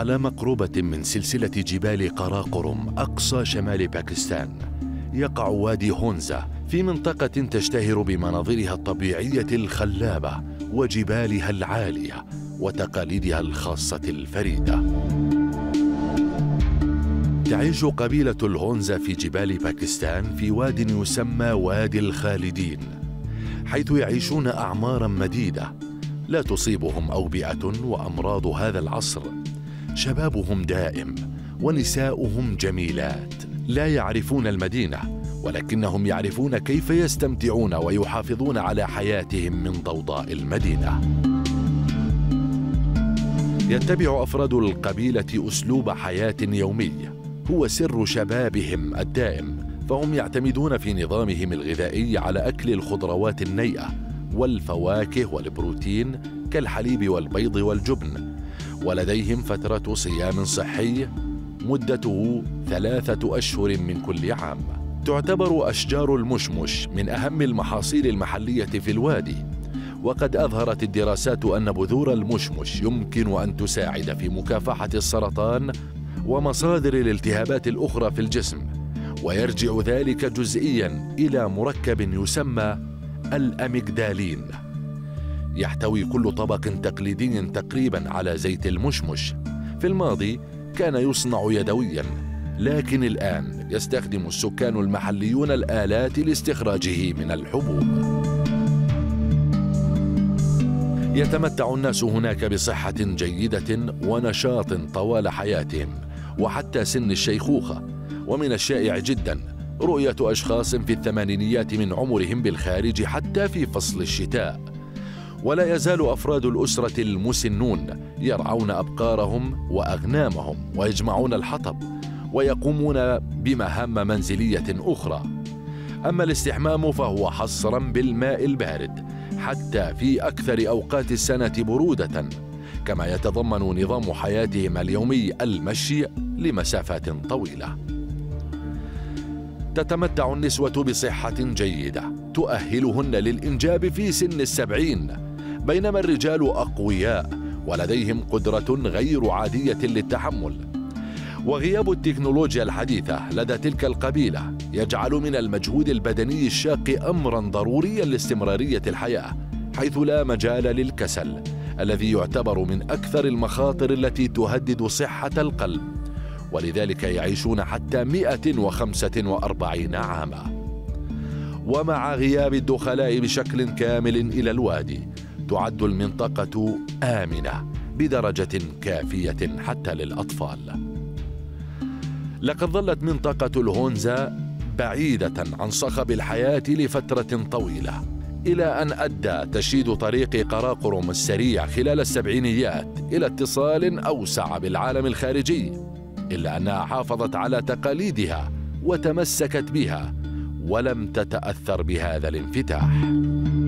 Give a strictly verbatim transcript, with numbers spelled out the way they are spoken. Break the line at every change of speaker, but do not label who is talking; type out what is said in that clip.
على مقربة من سلسلة جبال قراقرم أقصى شمال باكستان يقع وادي هونزا في منطقة تشتهر بمناظرها الطبيعية الخلابة وجبالها العالية وتقاليدها الخاصة الفريدة. تعيش قبيلة الهونزا في جبال باكستان في واد يسمى وادي الخالدين، حيث يعيشون أعماراً مديدة لا تصيبهم أوبئة وأمراض هذا العصر. شبابهم دائم ونساؤهم جميلات. لا يعرفون المدينة، ولكنهم يعرفون كيف يستمتعون ويحافظون على حياتهم من ضوضاء المدينة. يتبع أفراد القبيلة أسلوب حياة يومي هو سر شبابهم الدائم، فهم يعتمدون في نظامهم الغذائي على أكل الخضروات النيئة والفواكه والبروتين كالحليب والبيض والجبن، ولديهم فترة صيام صحي مدته ثلاثة أشهر من كل عام. تعتبر أشجار المشمش من أهم المحاصيل المحلية في الوادي، وقد أظهرت الدراسات أن بذور المشمش يمكن أن تساعد في مكافحة السرطان ومصادر الالتهابات الأخرى في الجسم، ويرجع ذلك جزئياً إلى مركب يسمى الأميجدالين. يحتوي كل طبق تقليدي تقريباً على زيت المشمش. في الماضي كان يصنع يدوياً، لكن الآن يستخدم السكان المحليون الآلات لاستخراجه من الحبوب. يتمتع الناس هناك بصحة جيدة ونشاط طوال حياتهم وحتى سن الشيخوخة، ومن الشائع جدا رؤية أشخاص في الثمانينيات من عمرهم بالخارج حتى في فصل الشتاء. ولا يزال أفراد الأسرة المسنون يرعون أبقارهم وأغنامهم ويجمعون الحطب ويقومون بمهام منزلية أخرى. أما الاستحمام فهو حصرا بالماء البارد حتى في أكثر أوقات السنة برودة، كما يتضمن نظام حياتهم اليومي المشي لمسافات طويلة. تتمتع النسوة بصحة جيدة تؤهلهن للإنجاب في سن السبعين، بينما الرجال أقوياء ولديهم قدرة غير عادية للتحمل. وغياب التكنولوجيا الحديثة لدى تلك القبيلة يجعل من المجهود البدني الشاق أمراً ضرورياً لاستمرارية الحياة، حيث لا مجال للكسل الذي يعتبر من أكثر المخاطر التي تهدد صحة القلب، ولذلك يعيشون حتى مئة وخمسة وأربعين عاماً. ومع غياب الدخلاء بشكل كامل إلى الوادي، تعد المنطقة آمنة بدرجة كافية حتى للأطفال. لقد ظلت منطقة الهونزا بعيدة عن صخب الحياة لفترة طويلة، إلى أن أدى تشييد طريق قراقرم السريع خلال السبعينيات إلى اتصال أوسع بالعالم الخارجي، إلا أنها حافظت على تقاليدها وتمسكت بها ولم تتأثر بهذا الانفتاح.